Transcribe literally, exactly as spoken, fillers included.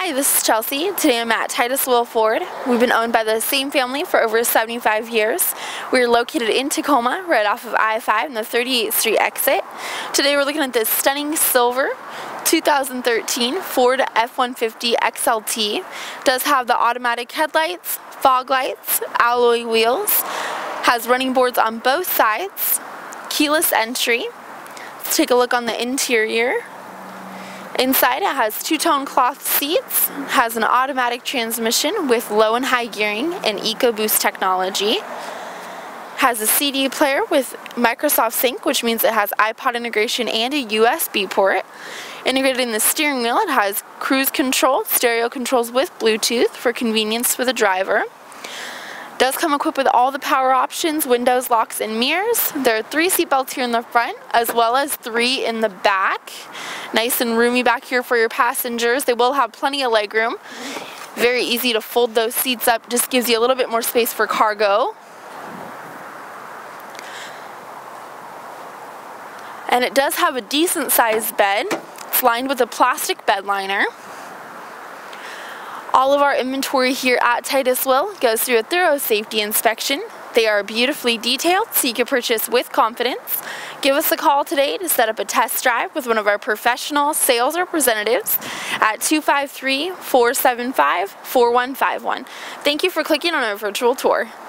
Hi, this is Chelsea. Today I'm at Titusville Ford. We've been owned by the same family for over seventy-five years. We're located in Tacoma, right off of I five and the thirty-eighth Street exit. Today we're looking at this stunning silver two thousand thirteen Ford F one fifty X L T. Does have the automatic headlights, fog lights, alloy wheels, has running boards on both sides, keyless entry. Let's take a look on the interior. Inside it has two-tone cloth seats, has an automatic transmission with low and high gearing and EcoBoost technology, has a C D player with Microsoft Sync, which means it has iPod integration and a U S B port. Integrated in the steering wheel, it has cruise control, stereo controls with Bluetooth for convenience for the driver. Does come equipped with all the power options, windows, locks, and mirrors. There are three seat belts here in the front, as well as three in the back. Nice and roomy back here for your passengers. They will have plenty of legroom. Very easy to fold those seats up, just gives you a little bit more space for cargo. And it does have a decent sized bed. It's lined with a plastic bed liner. All of our inventory here at Titusville goes through a thorough safety inspection. They are beautifully detailed, so you can purchase with confidence. Give us a call today to set up a test drive with one of our professional sales representatives at two five three, four seven five, four one five one. Thank you for clicking on our virtual tour.